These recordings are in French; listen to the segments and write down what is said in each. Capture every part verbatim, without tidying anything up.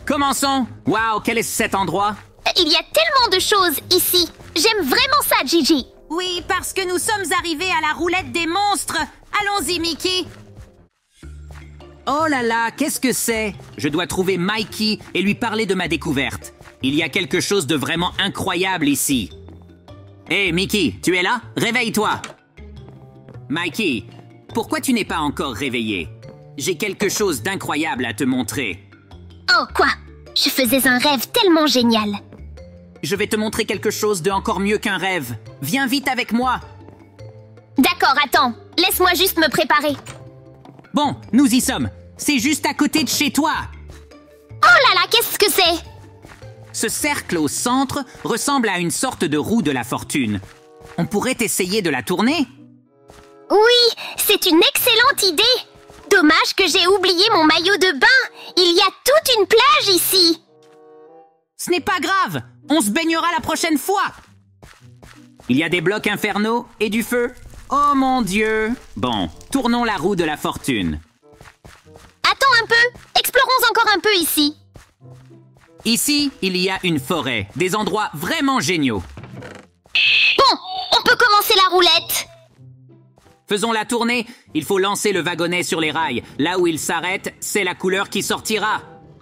Commençons. Waouh, quel est cet endroit? Il y a tellement de choses ici. J'aime vraiment ça, Gigi. Oui, parce que nous sommes arrivés à la roulette des monstres. Allons-y, Mickey. Oh là là, qu'est-ce que c'est? Je dois trouver Mikey et lui parler de ma découverte. Il y a quelque chose de vraiment incroyable ici. Hé, hey, Mickey, tu es là? Réveille-toi! Mikey, pourquoi tu n'es pas encore réveillé? J'ai quelque chose d'incroyable à te montrer. Oh, quoi? Je faisais un rêve tellement génial. Je vais te montrer quelque chose de encore mieux qu'un rêve. Viens vite avec moi. D'accord, attends. Laisse-moi juste me préparer. Bon, nous y sommes. C'est juste à côté de chez toi. Oh là là, qu'est-ce que c'est? Ce cercle au centre ressemble à une sorte de roue de la fortune. On pourrait essayer de la tourner? Oui, c'est une excellente idée. Dommage que j'ai oublié mon maillot de bain. Il y a toute une plage ici. Ce n'est pas grave. On se baignera la prochaine fois. Il y a des blocs infernaux et du feu. Oh mon Dieu. Bon, tournons la roue de la fortune. Attends un peu. Explorons encore un peu ici. Ici, il y a une forêt. Des endroits vraiment géniaux. Bon, on peut commencer la roulette. Faisons la tournée. Il faut lancer le wagonnet sur les rails. Là où il s'arrête, c'est la couleur qui sortira.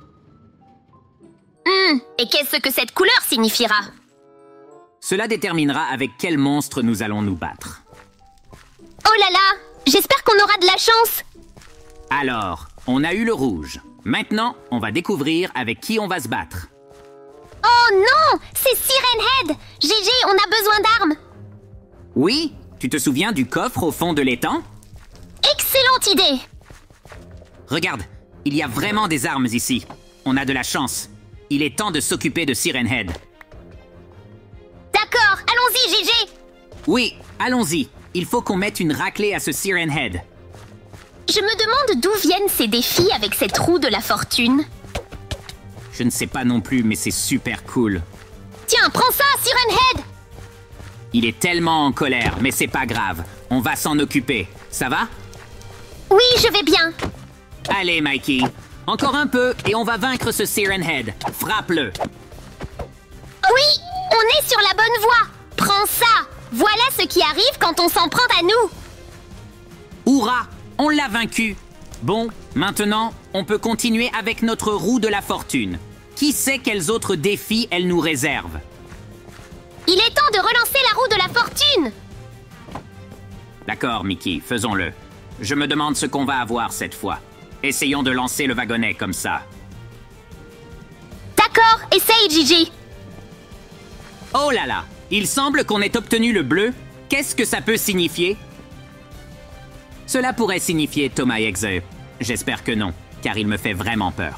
Hum, et qu'est-ce que cette couleur signifiera? Cela déterminera avec quel monstre nous allons nous battre. Oh là là, j'espère qu'on aura de la chance. Alors, on a eu le rouge. Maintenant, on va découvrir avec qui on va se battre. Oh non, c'est Siren Head. Gigi, on a besoin d'armes. Oui, tu te souviens du coffre au fond de l'étang? Excellente idée. Regarde, il y a vraiment des armes ici. On a de la chance. Il est temps de s'occuper de Siren Head. D'accord, allons-y, Gigi. Oui, allons-y. Il faut qu'on mette une raclée à ce Siren Head. Je me demande d'où viennent ces défis avec cette roue de la fortune. Je ne sais pas non plus, mais c'est super cool. Tiens, prends ça, Siren Head. Il est tellement en colère, mais c'est pas grave. On va s'en occuper. Ça va? Oui, je vais bien. Allez, Mikey. Encore un peu et on va vaincre ce Siren Head. Frappe-le. Oui, on est sur la bonne voie. Prends ça. Voilà ce qui arrive quand on s'en prend à nous. Hourra! On l'a vaincu. Bon, maintenant, on peut continuer avec notre roue de la fortune. Qui sait quels autres défis elle nous réserve? Il est temps de relancer la roue de la fortune. D'accord, Mickey, faisons-le. Je me demande ce qu'on va avoir cette fois. Essayons de lancer le wagonnet comme ça. D'accord, essaye, Gigi. Oh là là! Il semble qu'on ait obtenu le bleu. Qu'est-ce que ça peut signifier? Cela pourrait signifier Thomas Hexe. J'espère que non, car il me fait vraiment peur.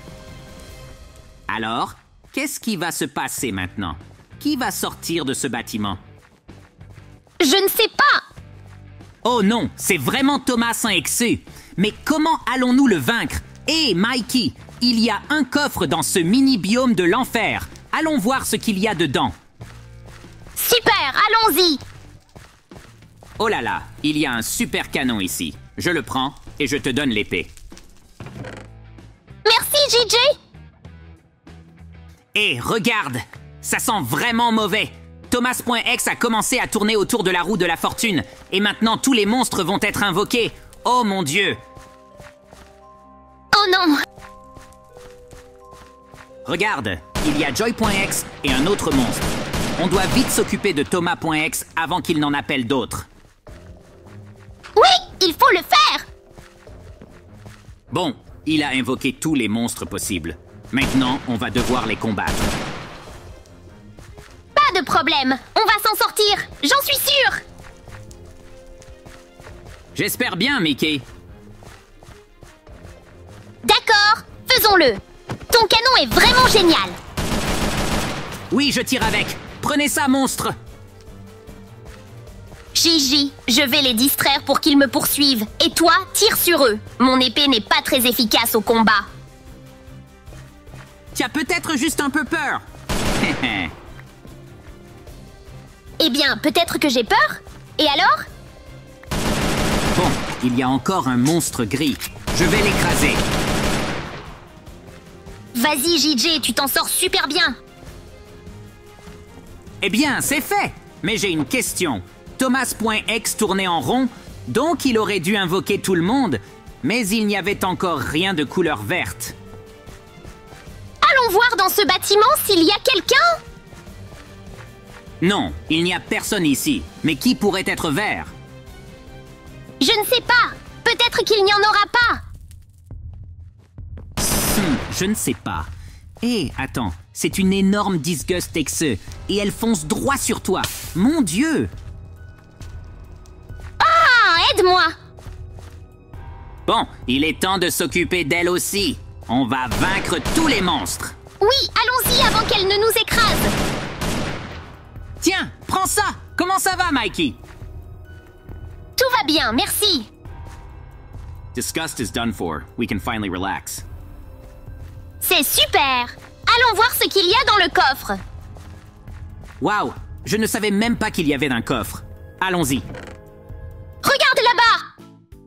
Alors, qu'est-ce qui va se passer maintenant? Qui va sortir de ce bâtiment? Je ne sais pas. Oh non, c'est vraiment Thomas Hexe. Mais comment allons-nous le vaincre? Hé, Mikey, il y a un coffre dans ce mini-biome de l'enfer. Allons voir ce qu'il y a dedans. Super, allons-y. Oh là là, il y a un super canon ici. Je le prends et je te donne l'épée. Merci, Gigi. Hé, regarde! Ça sent vraiment mauvais. Thomas.X a commencé à tourner autour de la roue de la fortune. Et maintenant, tous les monstres vont être invoqués. Oh mon Dieu! Oh non! Regarde, il y a Joy.X et un autre monstre. On doit vite s'occuper de Thomas.X avant qu'il n'en appelle d'autres. Oui, il faut le faire! Bon, il a invoqué tous les monstres possibles. Maintenant, on va devoir les combattre. Pas de problème, on va s'en sortir, j'en suis sûre! J'espère bien, Mickey. D'accord, faisons-le. Ton canon est vraiment génial. Oui, je tire avec. Prenez ça, monstre! Gigi, je vais les distraire pour qu'ils me poursuivent. Et toi, tire sur eux. Mon épée n'est pas très efficace au combat. Tu as peut-être juste un peu peur. Eh bien, peut-être que j'ai peur. Et alors? Bon, il y a encore un monstre gris. Je vais l'écraser. Va Vas-y, J J, tu t'en sors super bien. Eh bien, c'est fait. Mais j'ai une question. Thomas.x tournait en rond, donc il aurait dû invoquer tout le monde, mais il n'y avait encore rien de couleur verte. Allons voir dans ce bâtiment s'il y a quelqu'un. Non, il n'y a personne ici. Mais qui pourrait être vert? Je ne sais pas. Peut-être qu'il n'y en aura pas. Hmm, je ne sais pas. Hé, attends, c'est une énorme Disgust Exe, et elle fonce droit sur toi. Mon Dieu! Ah, aide-moi. Bon, il est temps de s'occuper d'elle aussi. On va vaincre tous les monstres. Oui, allons-y avant qu'elle ne nous écrase. Tiens, prends ça! Comment ça va, Mikey? Tout va bien, merci. Disgust is done for. We can finally relax. C'est super. Allons voir ce qu'il y a dans le coffre. Waouh! Je ne savais même pas qu'il y avait un coffre. Allons-y. Regarde là-bas.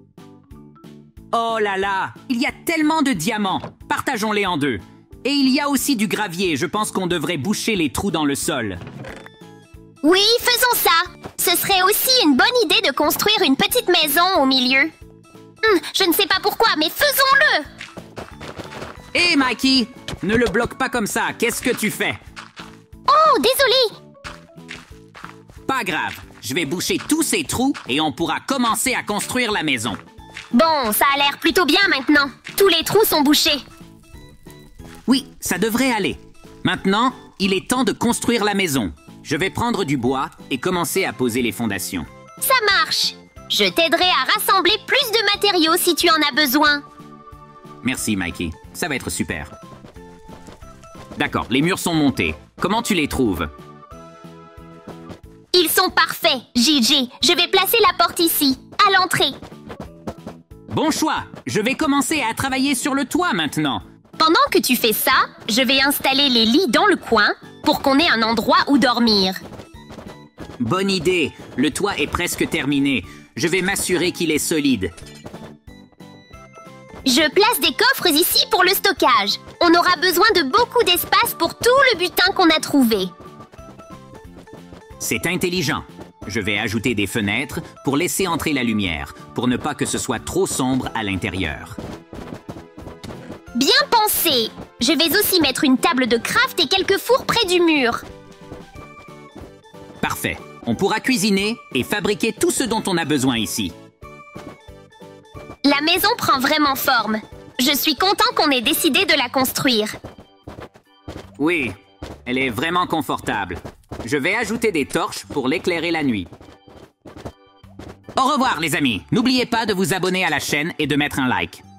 Oh là là! Il y a tellement de diamants! Partageons-les en deux. Et il y a aussi du gravier. Je pense qu'on devrait boucher les trous dans le sol. Oui, faisons ça. Ce serait aussi une bonne idée de construire une petite maison au milieu. Hum, je ne sais pas pourquoi, mais faisons-le. Hé, Mikey! Ne le bloque pas comme ça. Qu'est-ce que tu fais? Oh, désolé. Pas grave. Je vais boucher tous ces trous et on pourra commencer à construire la maison. Bon, ça a l'air plutôt bien maintenant. Tous les trous sont bouchés. Oui, ça devrait aller. Maintenant, il est temps de construire la maison. Je vais prendre du bois et commencer à poser les fondations. Ça marche. Je t'aiderai à rassembler plus de matériaux si tu en as besoin. Merci, Mikey. Ça va être super. D'accord, les murs sont montés. Comment tu les trouves? Ils sont parfaits, J J. Je vais placer la porte ici, à l'entrée. Bon choix. Je vais commencer à travailler sur le toit maintenant. Pendant que tu fais ça, je vais installer les lits dans le coin pour qu'on ait un endroit où dormir. Bonne idée. Le toit est presque terminé. Je vais m'assurer qu'il est solide. Je place des coffres ici pour le stockage. On aura besoin de beaucoup d'espace pour tout le butin qu'on a trouvé. C'est intelligent. Je vais ajouter des fenêtres pour laisser entrer la lumière, pour ne pas que ce soit trop sombre à l'intérieur. Bien pensé. Je vais aussi mettre une table de craft et quelques fours près du mur. Parfait. On pourra cuisiner et fabriquer tout ce dont on a besoin ici. La maison prend vraiment forme. Je suis content qu'on ait décidé de la construire. Oui, elle est vraiment confortable. Je vais ajouter des torches pour l'éclairer la nuit. Au revoir, les amis. N'oubliez pas de vous abonner à la chaîne et de mettre un like.